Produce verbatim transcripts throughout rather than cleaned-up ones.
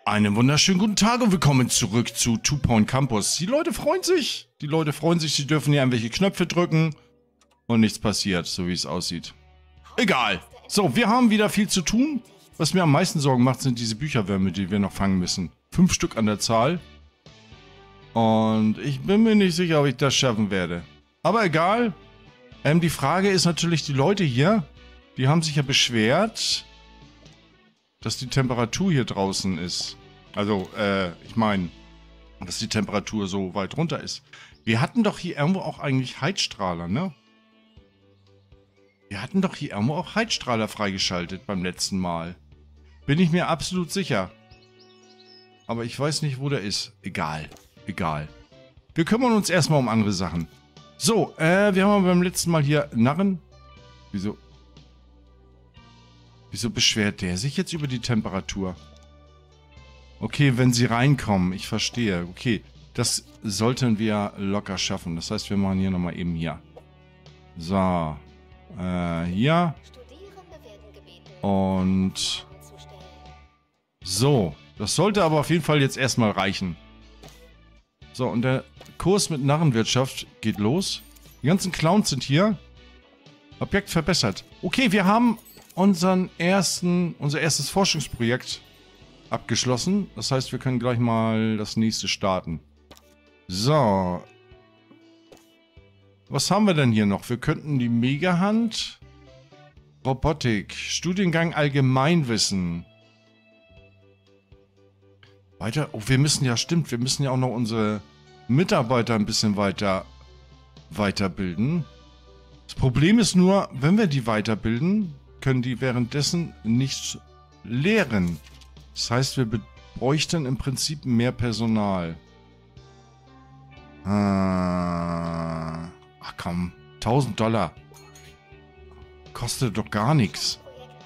Einen wunderschönen guten Tag und willkommen zurück zu Two Point Campus. Die Leute freuen sich. Die Leute freuen sich, sie dürfen hier irgendwelche Knöpfe drücken. Und nichts passiert, so wie es aussieht. Egal. So, wir haben wieder viel zu tun. Was mir am meisten Sorgen macht, sind diese Bücherwürmer, die wir noch fangen müssen. Fünf Stück an der Zahl. Und ich bin mir nicht sicher, ob ich das schaffen werde. Aber egal. Ähm, die Frage ist natürlich, die Leute hier, die haben sich ja beschwert, dass die Temperatur hier draußen ist. Also, äh, ich meine, dass die Temperatur so weit runter ist. Wir hatten doch hier irgendwo auch eigentlich Heizstrahler, ne? Wir hatten doch hier irgendwo auch Heizstrahler freigeschaltet beim letzten Mal. Bin ich mir absolut sicher. Aber ich weiß nicht, wo der ist. Egal. Egal. Wir kümmern uns erstmal um andere Sachen. So, äh, wir haben beim letzten Mal hier Narren. Wieso? Wieso beschwert der sich jetzt über die Temperatur? Okay, wenn sie reinkommen. Ich verstehe. Okay, das sollten wir locker schaffen. Das heißt, wir machen hier nochmal eben hier. So. Äh, hier. Und so. Das sollte aber auf jeden Fall jetzt erstmal reichen. So, und der Kurs mit Narrenwirtschaft geht los. Die ganzen Clowns sind hier. Objekt verbessert. Okay, wir haben unseren ersten, unser erstes Forschungsprojekt abgeschlossen. Das heißt, wir können gleich mal das nächste starten. So. Was haben wir denn hier noch? Wir könnten die Megahand, Robotik, Studiengang Allgemeinwissen. Weiter. Oh, wir müssen ja, stimmt, wir müssen ja auch noch unsere Mitarbeiter ein bisschen weiter weiterbilden. Das Problem ist nur, wenn wir die weiterbilden, können die währenddessen nicht lehren. Das heißt, wir bräuchten im Prinzip mehr Personal. Ah, ach komm, tausend Dollar. Kostet doch gar nichts.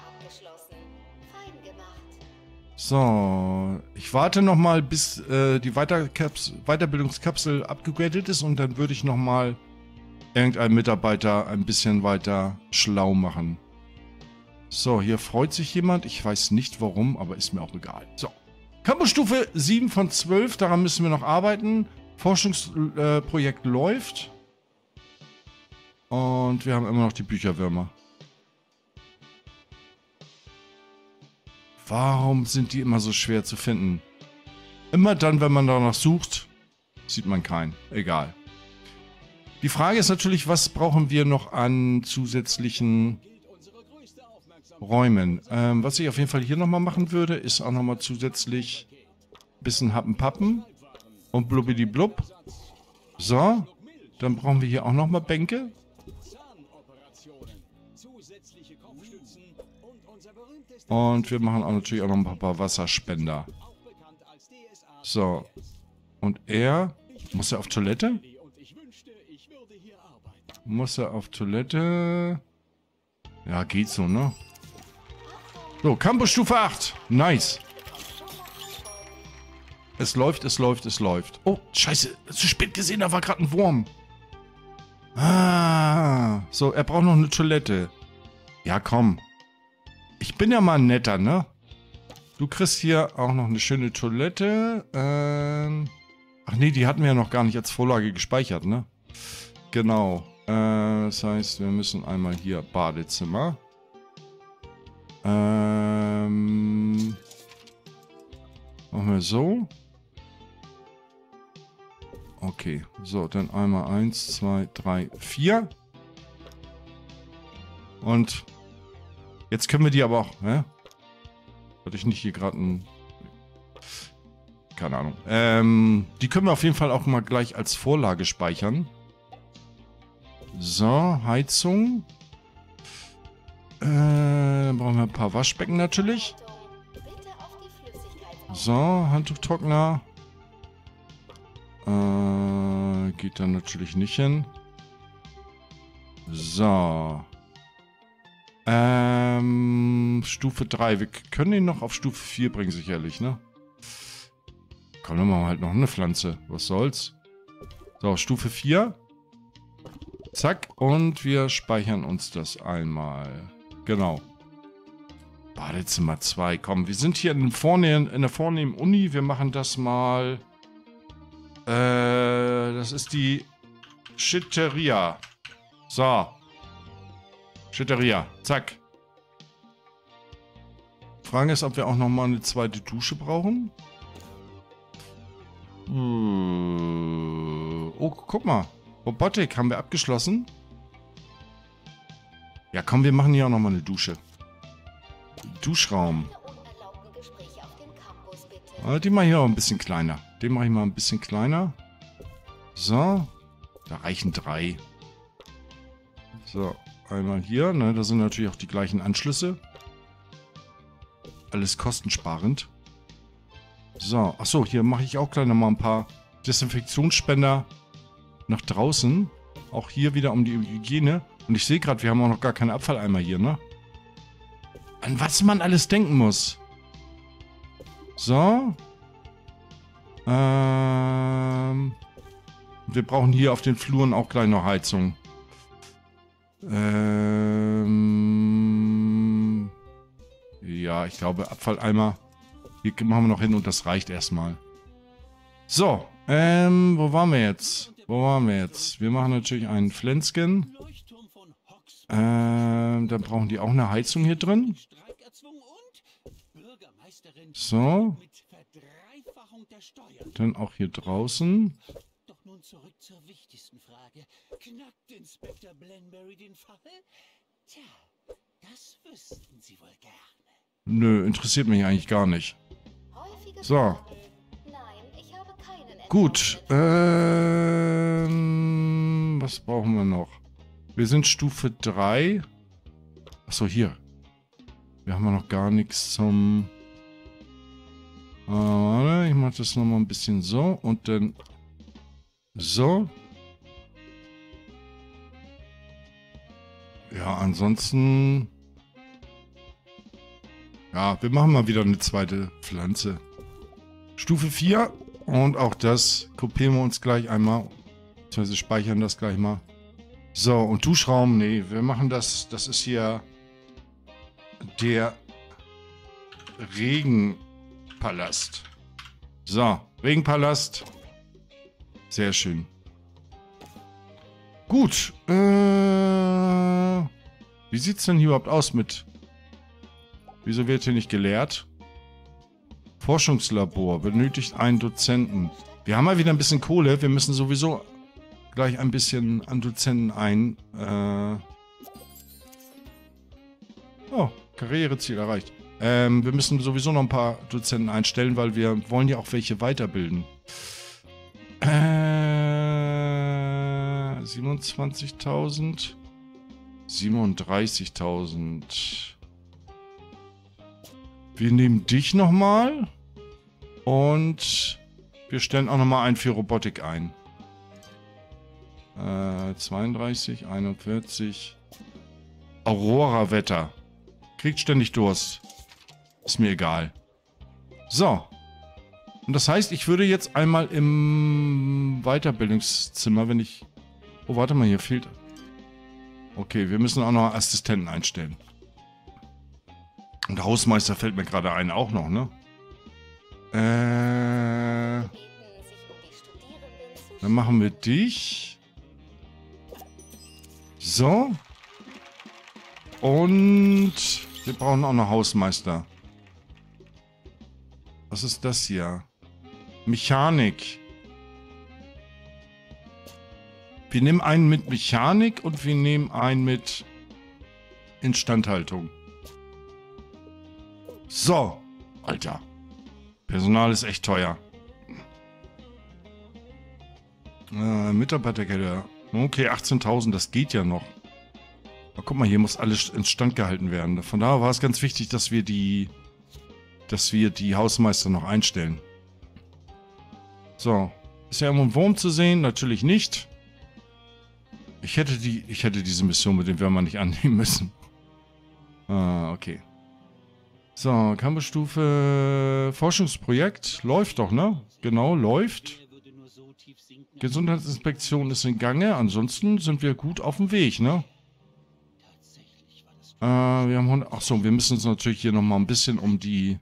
So, ich warte nochmal, bis äh, die Weiterbildungskapsel abgegradet ist und dann würde ich nochmal irgendeinen Mitarbeiter ein bisschen weiter schlau machen. So, hier freut sich jemand. Ich weiß nicht warum, aber ist mir auch egal. So, Campusstufe sieben von zwölf, daran müssen wir noch arbeiten. Forschungsprojekt äh, läuft. Und wir haben immer noch die Bücherwürmer. Warum sind die immer so schwer zu finden? Immer dann, wenn man danach sucht, sieht man keinen. Egal. Die Frage ist natürlich, was brauchen wir noch an zusätzlichen Räumen? Ähm, was ich auf jeden Fall hier nochmal machen würde, ist auch nochmal zusätzlich ein bisschen Happen-Pappen und Blubbidi-Blub. So, dann brauchen wir hier auch nochmal Bänke. Und wir machen auch natürlich auch noch ein paar Wasserspender. So. Und er... Muss er auf Toilette? Muss er auf Toilette? Ja, geht so, ne? So, Campusstufe acht. Nice. Es läuft, es läuft, es läuft. Oh, scheiße. Zu spät gesehen, da war gerade ein Wurm. Ah. So, er braucht noch eine Toilette. Ja, komm. Ich bin ja mal netter, ne? Du kriegst hier auch noch eine schöne Toilette. Ähm Ach nee, die hatten wir ja noch gar nicht als Vorlage gespeichert, ne? Genau. Äh, das heißt, wir müssen einmal hier Badezimmer. Ähm... Machen wir so. Okay, so, dann einmal eins, zwei, drei, vier. Und jetzt können wir die aber auch, ne? Hatte ich nicht hier gerade ein... Keine Ahnung. Ähm, die können wir auf jeden Fall auch mal gleich als Vorlage speichern. So, Heizung. Äh, dann brauchen wir ein paar Waschbecken natürlich. So, Handtuchtrockner. Äh, geht dann natürlich nicht hin. So. Ähm, Stufe drei. Wir können ihn noch auf Stufe vier bringen, sicherlich, ne? Komm, dann machen wir halt noch eine Pflanze. Was soll's? So, Stufe vier. Zack. Und wir speichern uns das einmal. Genau. Badezimmer zwei. Komm, wir sind hier in, vorne, in der vornehmen Uni. Wir machen das mal. Äh, das ist die Schitteria. So. Schitteria. Zack. Frage ist, ob wir auch nochmal eine zweite Dusche brauchen. Oh, guck mal. Robotik haben wir abgeschlossen. Ja, komm, wir machen hier auch nochmal eine Dusche. Duschraum. Ah, den mache ich auch ein bisschen kleiner. Den mache ich mal ein bisschen kleiner. So. Da reichen drei. So, einmal hier. Ne, da sind natürlich auch die gleichen Anschlüsse. Alles kostensparend. So, achso, hier mache ich auch gleich nochmal ein paar Desinfektionsspender nach draußen. Auch hier wieder um die Hygiene. Und ich sehe gerade, wir haben auch noch gar keine Abfalleimer hier, ne? An was man alles denken muss. So. Ähm. Wir brauchen hier auf den Fluren auch gleich noch Heizung. Ähm. Ja, ich glaube, Abfalleimer. Hier machen wir noch hin und das reicht erstmal. So. Ähm, wo waren wir jetzt? Wo waren wir jetzt? Wir machen natürlich einen Flenskin. Ähm, dann brauchen die auch eine Heizung hier drin. So. Dann auch hier draußen. Doch nun zurück zur wichtigsten Frage. Knackt Inspektor Blenberry den Fall? Tja, das wüssten Sie wohl gerne. Nö, interessiert mich eigentlich gar nicht. So. Gut. Ähm, was brauchen wir noch? Wir sind Stufe drei. Achso, hier. Wir haben ja noch gar nichts zum... Äh, warte, ich mache das nochmal ein bisschen so. Und dann... So. Ja, ansonsten... Ja, wir machen mal wieder eine zweite Pflanze. Stufe vier. Und auch das kopieren wir uns gleich einmal. Beziehungsweise speichern das gleich mal. So, und Duschraum, nee, wir machen das, das ist hier der Regenpalast. So, Regenpalast. Sehr schön. Gut, äh, wie sieht es denn hier überhaupt aus mit, wieso wird hier nicht gelehrt? Forschungslabor, benötigt einen Dozenten. Wir haben mal wieder ein bisschen Kohle, wir müssen sowieso gleich ein bisschen an Dozenten ein. Äh oh, Karriereziel erreicht. Ähm, wir müssen sowieso noch ein paar Dozenten einstellen, weil wir wollen ja auch welche weiterbilden. Äh, siebenundzwanzigtausend. siebenunddreißigtausend. Wir nehmen dich nochmal. Und wir stellen auch nochmal einen für Robotik ein. Äh, zweiunddreißig, einundvierzig. Aurora-Wetter. Kriegt ständig Durst. Ist mir egal. So. Und das heißt, ich würde jetzt einmal im Weiterbildungszimmer, wenn ich... Oh, warte mal, hier fehlt... Okay, wir müssen auch noch Assistenten einstellen. Und Hausmeister fällt mir gerade ein, auch noch, ne? Äh... Dann machen wir dich... So. Und wir brauchen auch noch Hausmeister. Was ist das hier? Mechanik. Wir nehmen einen mit Mechanik und wir nehmen einen mit Instandhaltung. So. Alter. Personal ist echt teuer. Äh, Mitarbeitergelder. Okay, achtzehntausend, das geht ja noch. Aber guck mal, hier muss alles instand gehalten werden. Von daher war es ganz wichtig, dass wir die, dass wir die Hausmeister noch einstellen. So. Ist ja irgendwo ein Wurm zu sehen? Natürlich nicht. Ich hätte die, ich hätte diese Mission mit dem Würmer nicht annehmen müssen. Ah, okay. So, Campusstufe Forschungsprojekt. Läuft doch, ne? Genau, läuft. Gesundheitsinspektion ist in Gange. Ansonsten sind wir gut auf dem Weg, ne? Äh, wir haben hundert... Achso, wir müssen uns natürlich hier nochmal ein bisschen um die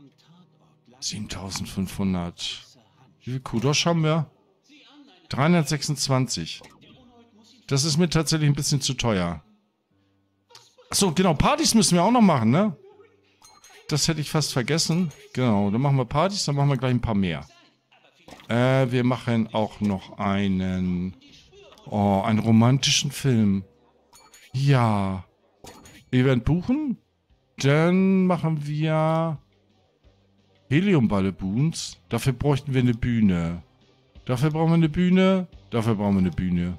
siebentausendfünfhundert... Wie viel Kudosh haben wir? dreihundertsechsundzwanzig. Das ist mir tatsächlich ein bisschen zu teuer. Achso, genau, Partys müssen wir auch noch machen, ne? Das hätte ich fast vergessen. Genau, dann machen wir Partys, dann machen wir gleich ein paar mehr. Äh, wir machen auch noch einen... Oh, einen romantischen Film. Ja. Event buchen. Dann machen wir... Heliumballoons. Dafür bräuchten wir eine Bühne. Dafür brauchen wir eine Bühne. Dafür brauchen wir eine Bühne.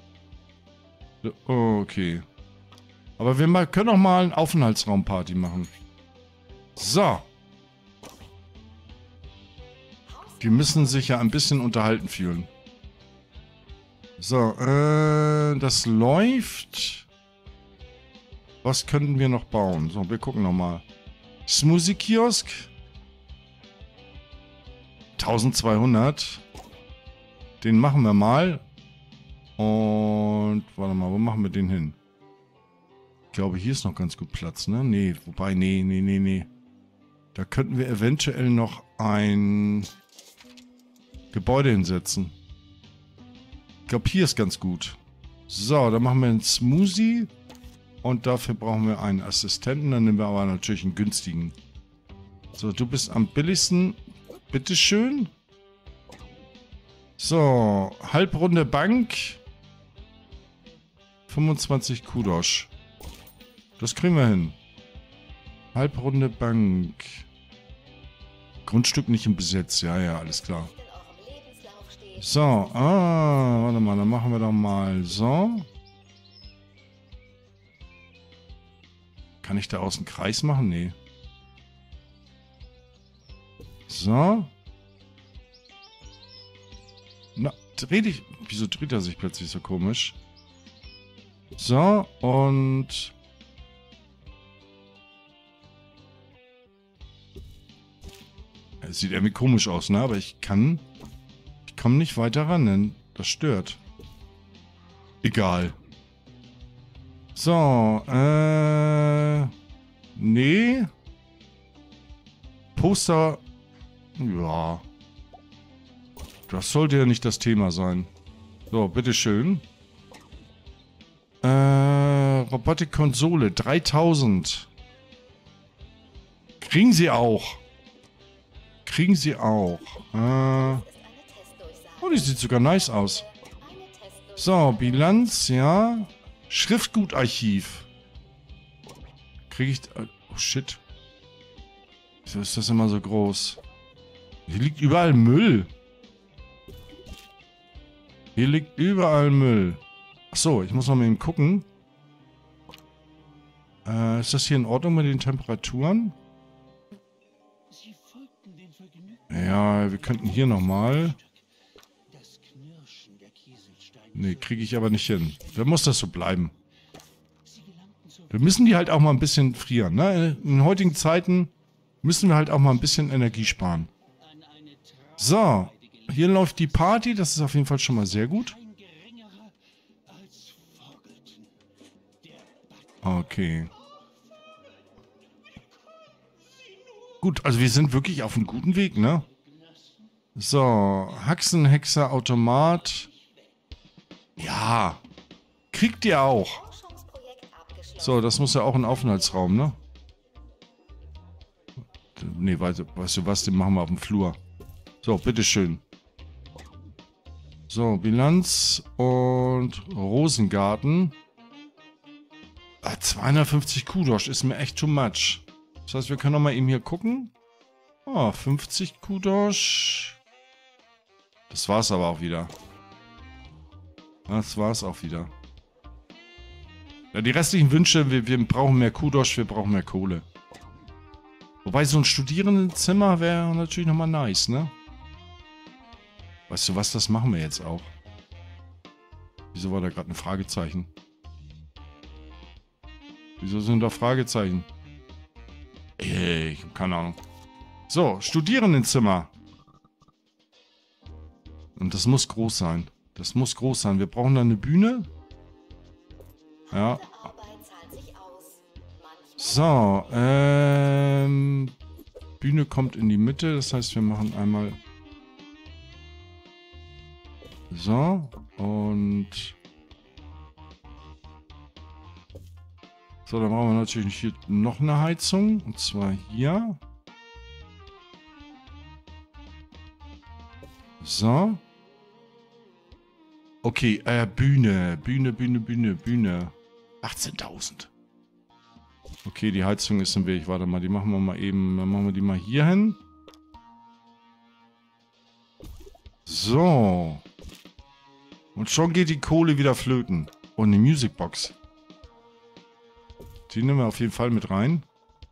Okay. Aber wir mal, können auch mal eine Aufenthaltsraumparty machen. So. Die müssen sich ja ein bisschen unterhalten fühlen. So, äh, das läuft. Was könnten wir noch bauen? So, wir gucken nochmal. Smoothie-Kiosk. eintausendzweihundert. Den machen wir mal. Und, warte mal, wo machen wir den hin? Ich glaube, hier ist noch ganz gut Platz, ne? Nee, wobei, nee, nee, nee, nee. Da könnten wir eventuell noch ein Gebäude hinsetzen. Ich glaube, hier ist ganz gut. So, dann machen wir einen Smoothie. Und dafür brauchen wir einen Assistenten. Dann nehmen wir aber natürlich einen günstigen. So, du bist am billigsten. Bitteschön. So, Halbrunde Bank. fünfundzwanzig Kudosh. Das kriegen wir hin. Halbrunde Bank. Grundstück nicht im Besitz. Ja, ja, alles klar. So, ah, warte mal, dann machen wir doch mal so. Kann ich da aus dem Kreis machen? Nee. So. Na, dreh dich. Wieso dreht er sich plötzlich so komisch? So, und... Es sieht irgendwie komisch aus, ne? Aber ich kann... Ich komme nicht weiter ran, denn das stört. Egal. So, äh... Nee. Poster... Ja. Das sollte ja nicht das Thema sein. So, bitteschön. Äh, Robotik-Konsole, dreitausend. Kriegen sie auch. Kriegen sie auch. Äh, oh, die sieht sogar nice aus. So, Bilanz, ja. Schriftgutarchiv. Kriege ich... Oh, shit. Wieso ist das immer so groß? Hier liegt überall Müll. Hier liegt überall Müll. Achso, ich muss noch mal eben gucken. Äh, ist das hier in Ordnung mit den Temperaturen? Ja, wir könnten hier nochmal. Nee, kriege ich aber nicht hin. Dann muss das so bleiben. Wir müssen die halt auch mal ein bisschen frieren, ne? In heutigen Zeiten müssen wir halt auch mal ein bisschen Energie sparen. So, hier läuft die Party. Das ist auf jeden Fall schon mal sehr gut. Okay. Gut, also wir sind wirklich auf einem guten Weg, ne? So, Haxenhexer, Automat. Ja. Kriegt ihr auch. So, das muss ja auch ein Aufenthaltsraum, ne? Ne, weißt, weißt du was, den machen wir auf dem Flur. So, bitteschön. So, Bilanz und Rosengarten. Ah, zweihundertfünfzig Kudosh ist mir echt too much. Das heißt, wir können noch mal eben hier gucken. Oh, fünfzig Kudosh. Das war's aber auch wieder. Das war's auch wieder. Ja, die restlichen Wünsche, wir, wir brauchen mehr Kudosh, wir brauchen mehr Kohle. Wobei so ein Studierendenzimmer wäre natürlich nochmal nice, ne? Weißt du was, das machen wir jetzt auch. Wieso war da gerade ein Fragezeichen? Wieso sind da Fragezeichen? Ey, ich hab keine Ahnung. So, Studierendenzimmer. Und das muss groß sein. Das muss groß sein. Wir brauchen da eine Bühne. Ja. So, ähm... Bühne kommt in die Mitte, das heißt, wir machen einmal... So, und... So, dann brauchen wir natürlich hier noch eine Heizung, und zwar hier. So. Okay, äh, Bühne, Bühne, Bühne, Bühne, Bühne. achtzehntausend. Okay, die Heizung ist im Weg. Warte mal, die machen wir mal eben. Dann machen wir die mal hier hin. So. Und schon geht die Kohle wieder flöten. Und eine Musicbox. Die nehmen wir auf jeden Fall mit rein.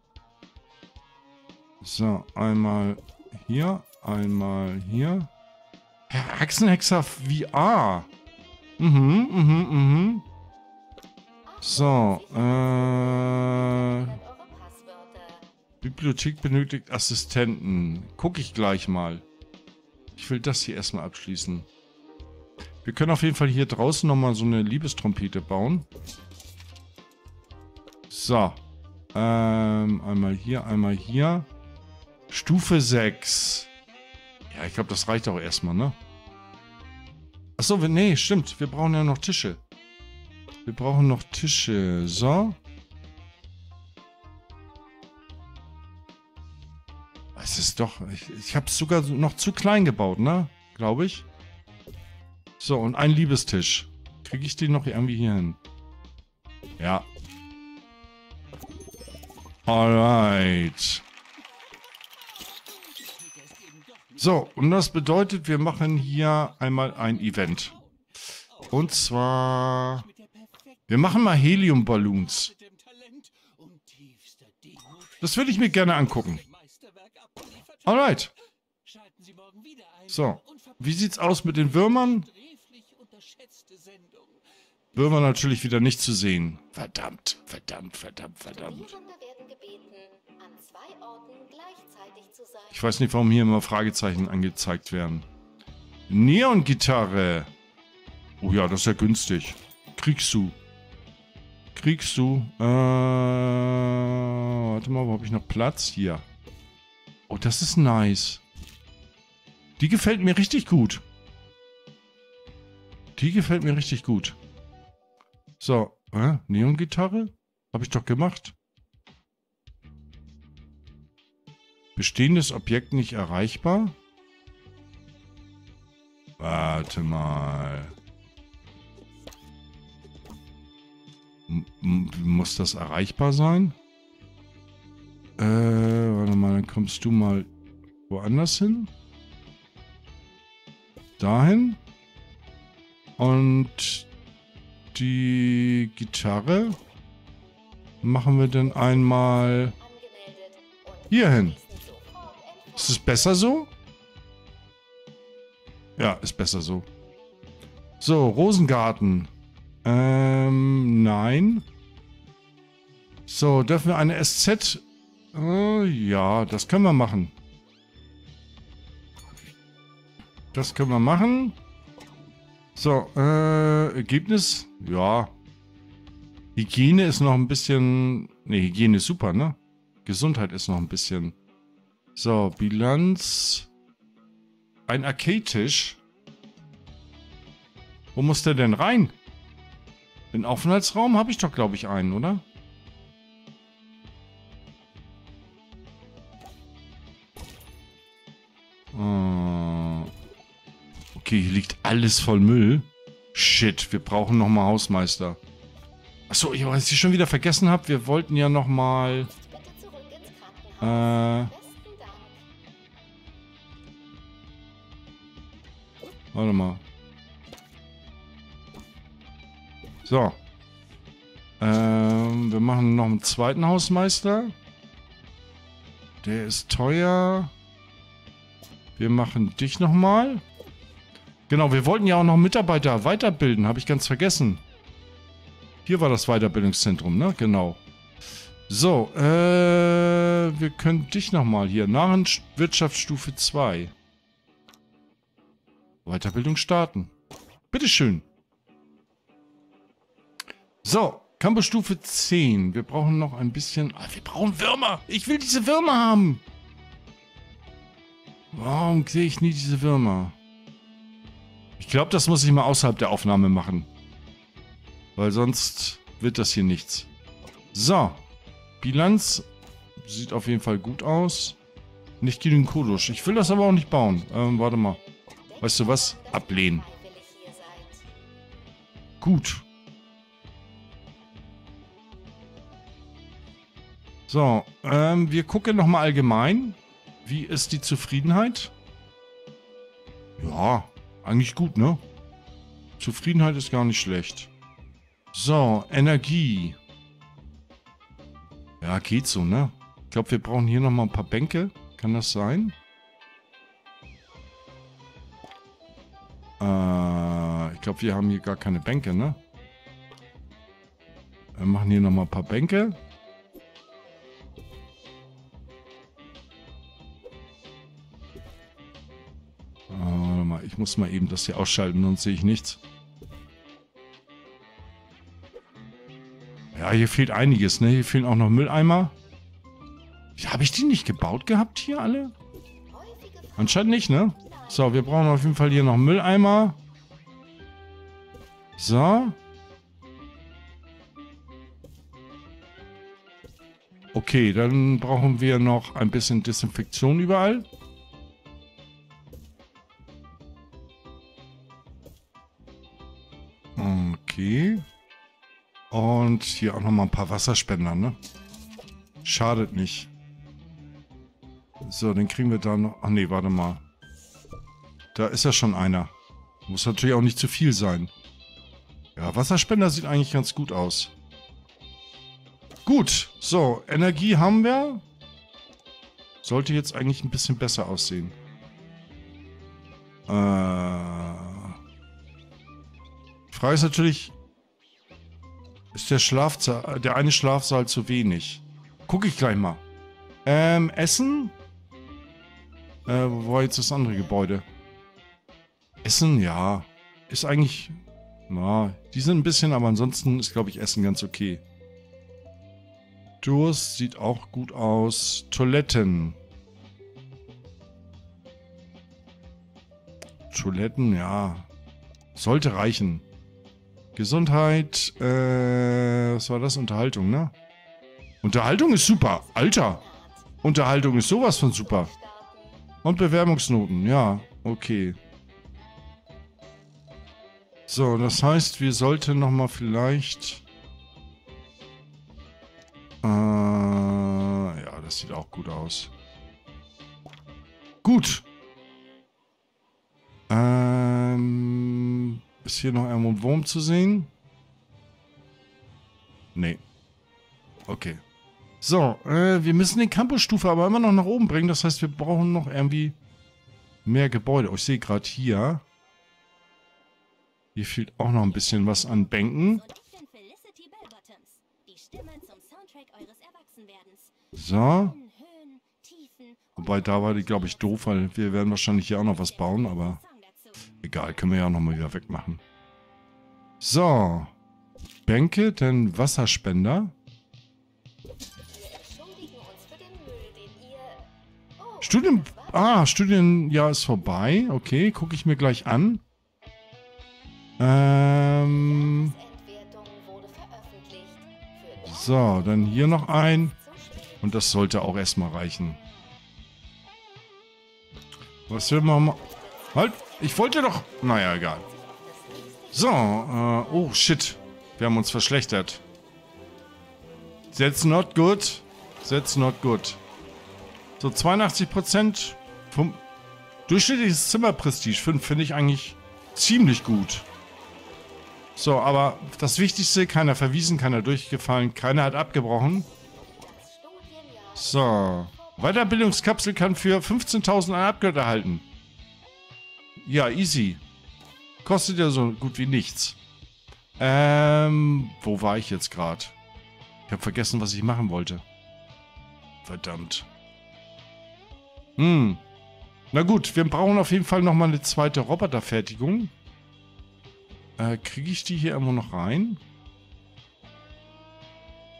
So, einmal hier, einmal hier. Herr Hexenhexer V R. Mhm, mhm, mhm. So, äh... Bibliothek benötigt Assistenten. Gucke ich gleich mal. Ich will das hier erstmal abschließen. Wir können auf jeden Fall hier draußen nochmal so eine Liebestrompete bauen. So. Ähm, einmal hier, einmal hier. Stufe sechs. Ja, ich glaube, das reicht auch erstmal, ne? Achso, nee, stimmt. Wir brauchen ja noch Tische. Wir brauchen noch Tische. So. Es ist doch... Ich, ich habe es sogar noch zu klein gebaut, ne? Glaube ich. So, und ein Liebestisch. Kriege ich den noch irgendwie hier hin? Ja. Alright. So, und das bedeutet, wir machen hier einmal ein Event. Und zwar... Wir machen mal Helium-Balloons. Das würde ich mir gerne angucken. Alright. So, wie sieht's aus mit den Würmern? Würmer natürlich wieder nicht zu sehen. Verdammt, verdammt, verdammt, verdammt. Ich weiß nicht, warum hier immer Fragezeichen angezeigt werden. Neon-Gitarre. Oh ja, das ist ja günstig. Kriegst du. Kriegst du. Äh, warte mal, wo habe ich noch Platz? Hier. Oh, das ist nice. Die gefällt mir richtig gut. Die gefällt mir richtig gut. So, äh, Neon-Gitarre? Habe ich doch gemacht. Bestehendes Objekt nicht erreichbar? Warte mal. M m muss das erreichbar sein? Äh, warte mal, dann kommst du mal woanders hin. Dahin. Und die Gitarre machen wir dann einmal hier hin. Ist es besser so? Ja, ist besser so. So, Rosengarten. Ähm, nein. So, dürfen wir eine S Z... Äh, ja, das können wir machen. Das können wir machen. So, äh, Ergebnis? Ja. Hygiene ist noch ein bisschen... Ne, Hygiene ist super, ne? Gesundheit ist noch ein bisschen... So, Bilanz. Ein Arcade-Tisch. Wo muss der denn rein? Den Aufenthaltsraum habe ich doch, glaube ich, einen, oder? Okay, hier liegt alles voll Müll. Shit, wir brauchen nochmal Hausmeister. Achso, ich weiß, ich schon wieder vergessen habe, wir wollten ja nochmal... Äh... Warte mal. So. Ähm, wir machen noch einen zweiten Hausmeister. Der ist teuer. Wir machen dich nochmal. Genau, wir wollten ja auch noch Mitarbeiter weiterbilden. Habe ich ganz vergessen. Hier war das Weiterbildungszentrum, ne? Genau. So, äh, wir können dich nochmal hier. Nachwirtschaftsstufe zwei. Weiterbildung starten. Bitteschön. So, Campusstufe zehn. Wir brauchen noch ein bisschen... Ah, wir brauchen Würmer. Ich will diese Würmer haben. Warum sehe ich nie diese Würmer? Ich glaube, das muss ich mal außerhalb der Aufnahme machen. Weil sonst wird das hier nichts. So. Bilanz sieht auf jeden Fall gut aus. Nicht genügend Kodosch. Ich will das aber auch nicht bauen. Ähm, warte mal. Weißt du was? Ablehnen. Gut. So, ähm, wir gucken nochmal allgemein. Wie ist die Zufriedenheit? Ja, eigentlich gut, ne? Zufriedenheit ist gar nicht schlecht. So, Energie. Ja, geht so, ne? Ich glaube, wir brauchen hier nochmal ein paar Bänke. Kann das sein? Äh, ich glaube, wir haben hier gar keine Bänke, ne? Wir machen hier nochmal ein paar Bänke. Äh, warte mal, ich muss mal eben das hier ausschalten, sonst sehe ich nichts. Ja, hier fehlt einiges, ne? Hier fehlen auch noch Mülleimer. Habe ich die nicht gebaut gehabt hier alle? Anscheinend nicht, ne? So, wir brauchen auf jeden Fall hier noch einen Mülleimer. So. Okay, dann brauchen wir noch ein bisschen Desinfektion überall. Okay. Und hier auch nochmal ein paar Wasserspender, ne? Schadet nicht. So, den kriegen wir da noch... Ach nee, warte mal. Da ist ja schon einer. Muss natürlich auch nicht zu viel sein. Ja, Wasserspender sieht eigentlich ganz gut aus. Gut, so, Energie haben wir. Sollte jetzt eigentlich ein bisschen besser aussehen. Äh... Frage ist natürlich... Ist der Schlafsaal... Der eine Schlafsaal zu wenig? Gucke ich gleich mal. Ähm, Essen? Äh, wo war jetzt das andere Gebäude? Essen, ja. Ist eigentlich... Na, die sind ein bisschen, aber ansonsten ist, glaube ich, Essen ganz okay. Durst sieht auch gut aus. Toiletten. Toiletten, ja. Sollte reichen. Gesundheit, äh, was war das? Unterhaltung, ne? Unterhaltung ist super. Alter. Unterhaltung ist sowas von super. Und Bewerbungsnoten, ja. Okay. So, das heißt, wir sollten nochmal vielleicht... Äh, ja, das sieht auch gut aus. Gut. Ähm, ist hier noch irgendwo ein Wurm zu sehen? Nee. Okay. So, äh, wir müssen die Campusstufe aber immer noch nach oben bringen. Das heißt, wir brauchen noch irgendwie mehr Gebäude. Oh, ich sehe gerade hier. Hier fehlt auch noch ein bisschen was an Bänken. So. Wobei, da war die, glaube ich, doof, weil wir werden wahrscheinlich hier auch noch was bauen, aber egal, können wir ja auch nochmal wieder wegmachen. So. Bänke, dann Wasserspender. Studien... Ah, Studienjahr ist vorbei. Okay, gucke ich mir gleich an. Ähm... So, dann hier noch ein. Und das sollte auch erstmal reichen. Was will man mal... Halt! Ich wollte doch... Naja, egal. So, äh... Oh, shit. Wir haben uns verschlechtert. That's not good. That's not good. So, zweiundachtzig Prozent vom durchschnittliches Zimmerprestige fünf finde ich eigentlich ziemlich gut. So, aber das Wichtigste, keiner verwiesen, keiner durchgefallen, keiner hat abgebrochen. So. Weiterbildungskapsel kann für fünfzehntausend ein Upgrade erhalten. Ja, easy. Kostet ja so gut wie nichts. Ähm, wo war ich jetzt gerade? Ich habe vergessen, was ich machen wollte. Verdammt. Hm. Na gut, wir brauchen auf jeden Fall nochmal eine zweite Roboterfertigung. Äh, kriege ich die hier irgendwo noch rein?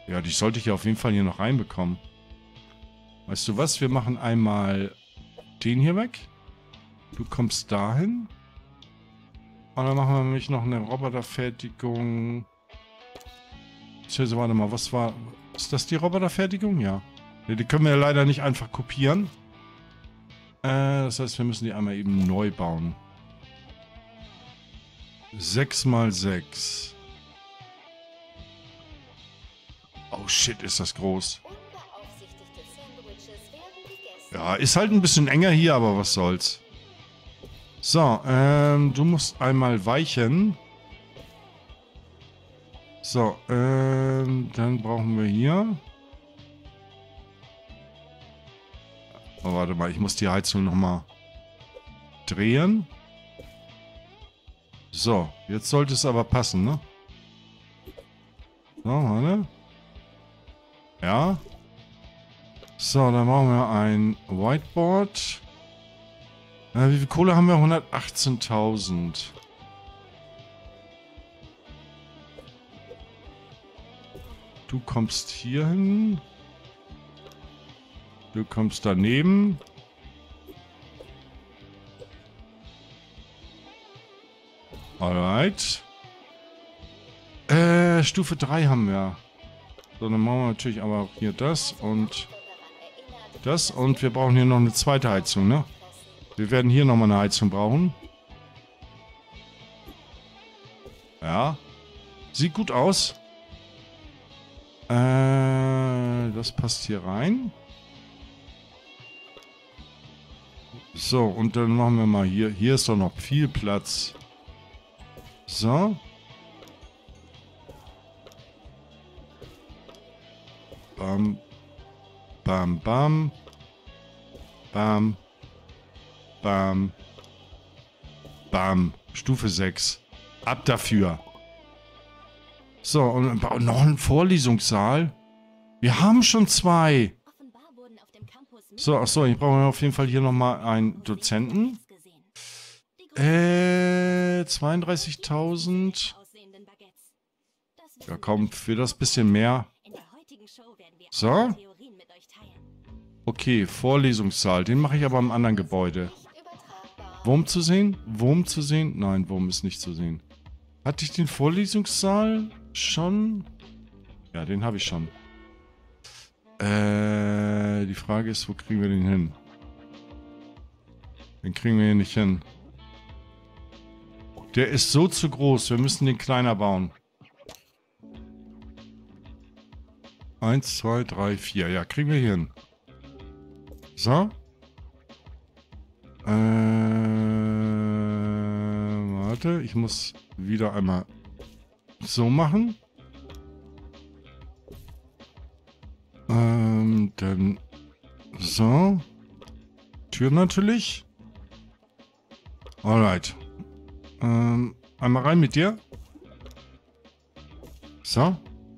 Ja, die sollte ich ja auf jeden Fall hier noch reinbekommen. Weißt du was? Wir machen einmal den hier weg. Du kommst dahin. Und dann machen wir nämlich noch eine Roboterfertigung. Also, warte mal, was war... Ist das die Roboterfertigung? Ja. Ne, die können wir ja leider nicht einfach kopieren. Äh, das heißt, wir müssen die einmal eben neu bauen. sechs mal sechs. Oh shit, ist das groß. Ja, ist halt ein bisschen enger hier, aber was soll's. So, ähm, du musst einmal weichen. So, ähm, dann brauchen wir hier... Oh, warte mal, ich muss die Heizung nochmal drehen. So, jetzt sollte es aber passen, ne? So, warte. Ja. So, dann machen wir ein Whiteboard. Äh, wie viel Kohle haben wir? hundertachtzehntausend. Du kommst hier hin. Du kommst daneben. Alright. Äh, Stufe drei haben wir. So, dann machen wir natürlich aber auch hier das und das. Und wir brauchen hier noch eine zweite Heizung, ne? Wir werden hier nochmal eine Heizung brauchen. Ja. Sieht gut aus. Äh, das passt hier rein. So, und dann machen wir mal hier. Hier ist doch noch viel Platz. So. Bam. Bam, bam. Bam. Bam. Bam. Stufe sechs. Ab dafür. So, und noch ein Vorlesungssaal. Wir haben schon zwei. So, achso, ich brauche auf jeden Fall hier nochmal einen Dozenten. Äh, zweiunddreißigtausend. Ja, komm, für das bisschen mehr. So. Okay, Vorlesungssaal. Den mache ich aber im anderen Gebäude. Wurm zu sehen? Wurm zu sehen? Nein, Wurm ist nicht zu sehen. Hatte ich den Vorlesungssaal schon? Ja, den habe ich schon. Äh, die Frage ist, wo kriegen wir den hin? Den kriegen wir hier nicht hin. Der ist so zu groß. Wir müssen den kleiner bauen. Eins, zwei, drei, vier. Ja, kriegen wir hier hin. So. Äh, warte, ich muss wieder einmal so machen. Ähm, dann so. Tür natürlich. Alright. Ähm, einmal rein mit dir. So.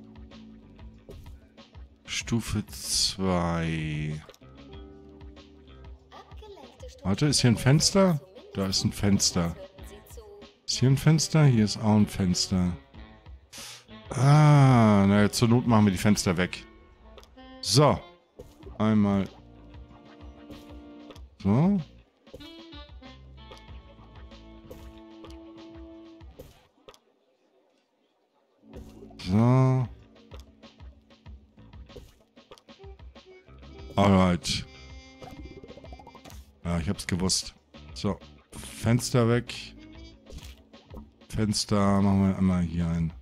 Stufe zwei. Warte, ist hier ein Fenster? Da ist ein Fenster. Ist hier ein Fenster? Hier ist auch ein Fenster. Ah, naja, zur Not machen wir die Fenster weg. So. Einmal. So. So. Alright. Ja, ich hab's gewusst. So. Fenster weg. Fenster machen wir einmal hier ein.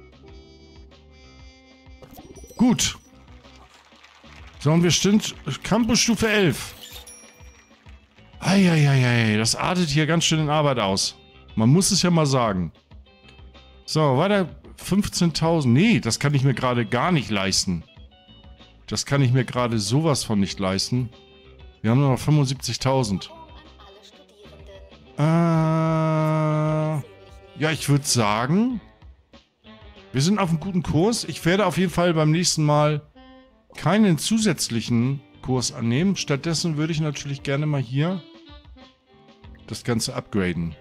Gut. So, und wir sind Campus Stufe elf. Eieiei, das artet hier ganz schön in Arbeit aus. Man muss es ja mal sagen. So, weiter fünfzehntausend. Nee, das kann ich mir gerade gar nicht leisten. Das kann ich mir gerade sowas von nicht leisten. Wir haben nur noch fünfundsiebzigtausend. Äh, ja, ich würde sagen, wir sind auf einem guten Kurs. Ich werde auf jeden Fall beim nächsten Mal keinen zusätzlichen Kurs annehmen. Stattdessen würde ich natürlich gerne mal hier das Ganze upgraden.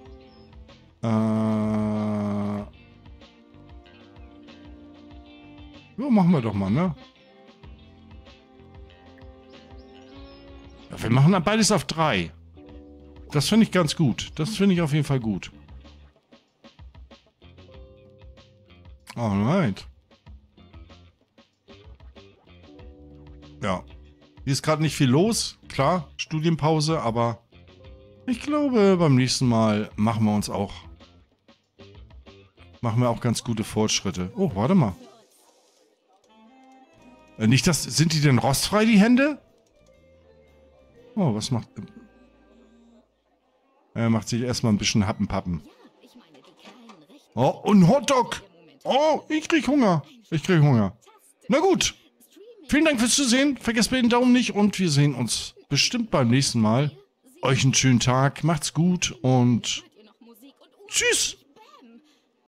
Äh, Ja, machen wir doch mal, ne? Ja, wir machen dann beides auf drei. Das finde ich ganz gut. Das finde ich auf jeden Fall gut. Alright. Ja. Hier ist gerade nicht viel los. Klar, Studienpause, aber ich glaube, beim nächsten Mal machen wir uns auch... Machen wir auch ganz gute Fortschritte. Oh, warte mal. Äh, nicht das... Sind die denn rostfrei, die Hände? Oh, was macht... Er macht sich erstmal ein bisschen Happenpappen. Oh, und Hotdog! Oh, ich krieg Hunger. Ich krieg Hunger. Na gut. Vielen Dank fürs Zusehen. Vergesst bitte den Daumen nicht und wir sehen uns bestimmt beim nächsten Mal. Euch einen schönen Tag. Macht's gut und tschüss.